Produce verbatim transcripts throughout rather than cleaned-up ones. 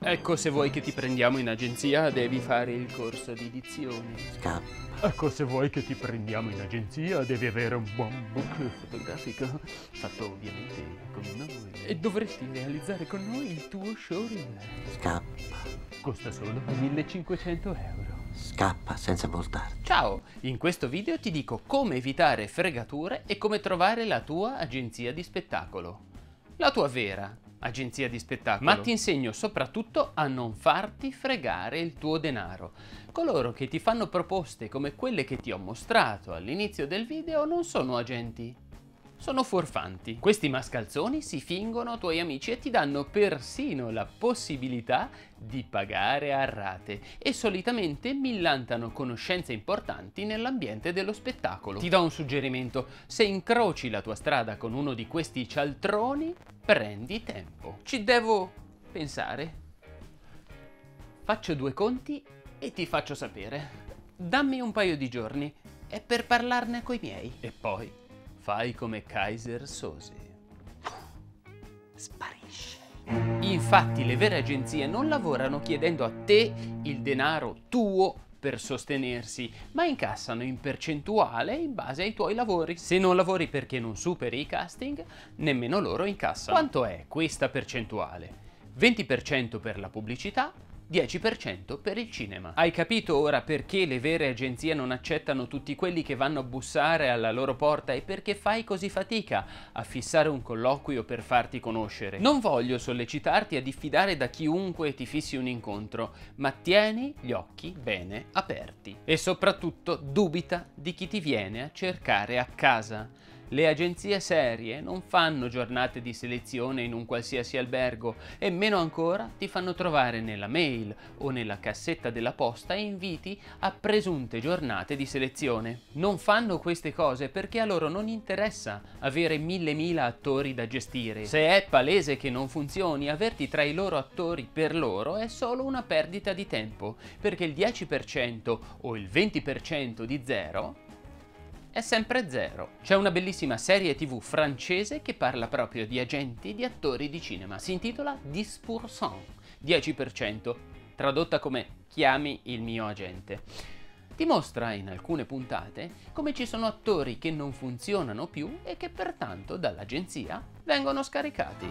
Ecco, se vuoi che ti prendiamo in agenzia, devi fare il corso di dizione. Scappa. Ecco, se vuoi che ti prendiamo in agenzia, devi avere un buon book fotografico, fatto ovviamente con noi. E dovresti realizzare con noi il tuo showreel. Scappa. Costa solo millecinquecento euro. Scappa senza voltarti. Ciao! In questo video ti dico come evitare fregature e come trovare la tua agenzia di spettacolo. La tua vera agenzia di spettacolo. Ma ti insegno soprattutto a non farti fregare il tuo denaro. Coloro che ti fanno proposte come quelle che ti ho mostrato all'inizio del video non sono agenti, sono furfanti. Questi mascalzoni si fingono tuoi amici e ti danno persino la possibilità di pagare a rate e solitamente millantano conoscenze importanti nell'ambiente dello spettacolo. Ti do un suggerimento: se incroci la tua strada con uno di questi cialtroni, prendi tempo. Ci devo pensare. Faccio due conti e ti faccio sapere. Dammi un paio di giorni e per parlarne coi miei. E poi fai come Keyser Söze. Sparisce. Infatti le vere agenzie non lavorano chiedendo a te il denaro tuo per sostenersi, ma incassano in percentuale in base ai tuoi lavori. Se non lavori perché non superi i casting, nemmeno loro incassano. Quanto è questa percentuale? venti per cento per la pubblicità, dieci per cento per il cinema. Hai capito ora perché le vere agenzie non accettano tutti quelli che vanno a bussare alla loro porta e perché fai così fatica a fissare un colloquio per farti conoscere? Non voglio sollecitarti a diffidare da chiunque ti fissi un incontro, ma tieni gli occhi bene aperti. E soprattutto dubita di chi ti viene a cercare a casa. Le agenzie serie non fanno giornate di selezione in un qualsiasi albergo e meno ancora ti fanno trovare nella mail o nella cassetta della posta inviti a presunte giornate di selezione. Non fanno queste cose perché a loro non interessa avere mille mila attori da gestire. Se è palese che non funzioni, averti tra i loro attori per loro è solo una perdita di tempo, perché il dieci per cento o il venti per cento di zero è sempre zero. C'è una bellissima serie tv francese che parla proprio di agenti di attori di cinema. Si intitola dix pour cent, dieci per cento, tradotta come chiami il mio agente. Ti mostra in alcune puntate come ci sono attori che non funzionano più e che pertanto dall'agenzia vengono scaricati.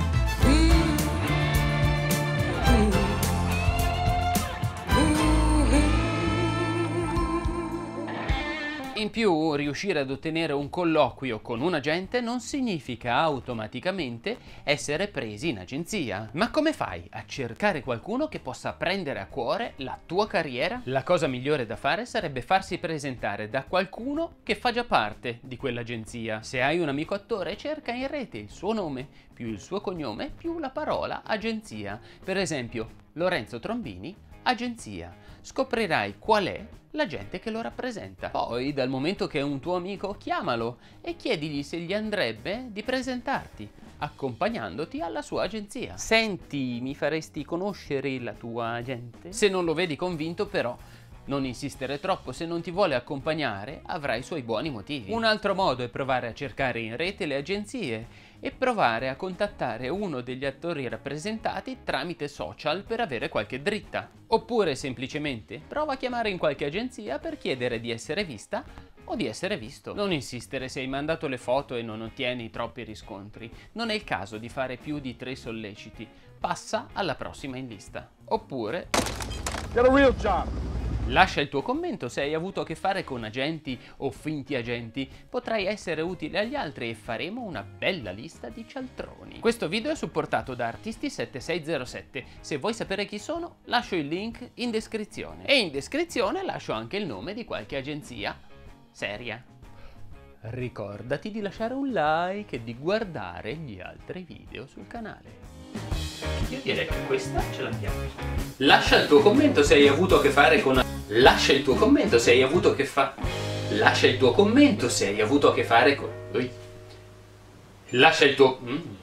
In più, riuscire ad ottenere un colloquio con un agente non significa automaticamente essere presi in agenzia. Ma come fai a cercare qualcuno che possa prendere a cuore la tua carriera? La cosa migliore da fare sarebbe farsi presentare da qualcuno che fa già parte di quell'agenzia. Se hai un amico attore, cerca in rete il suo nome, più il suo cognome, più la parola agenzia. Per esempio, Lorenzo Trombini, agenzia. Scoprirai qual è l'agente che lo rappresenta. Poi, dal momento che è un tuo amico, chiamalo e chiedigli se gli andrebbe di presentarti, accompagnandoti alla sua agenzia. Senti, mi faresti conoscere la tua agente? Se non lo vedi convinto, però, non insistere troppo. Se non ti vuole accompagnare, avrà i suoi buoni motivi. Un altro modo è provare a cercare in rete le agenzie e provare a contattare uno degli attori rappresentati tramite social per avere qualche dritta. Oppure semplicemente prova a chiamare in qualche agenzia per chiedere di essere vista o di essere visto. Non insistere se hai mandato le foto e non ottieni troppi riscontri. Non è il caso di fare più di tre solleciti. Passa alla prossima in lista. Oppure Get a real job. lascia il tuo commento se hai avuto a che fare con agenti o finti agenti. Potrai essere utile agli altri e faremo una bella lista di cialtroni. Questo video è supportato da Artisti sette sei zero sette. Se vuoi sapere chi sono, lascio il link in descrizione. E in descrizione lascio anche il nome di qualche agenzia seria. Ricordati di lasciare un like e di guardare gli altri video sul canale. Io direi che questa ce l'abbiamo. Lascia il tuo commento se hai avuto a che fare con... Lascia il tuo commento se hai avuto a che fa... Lascia il tuo commento se hai avuto a che fare con... Lascia il tuo... Mm.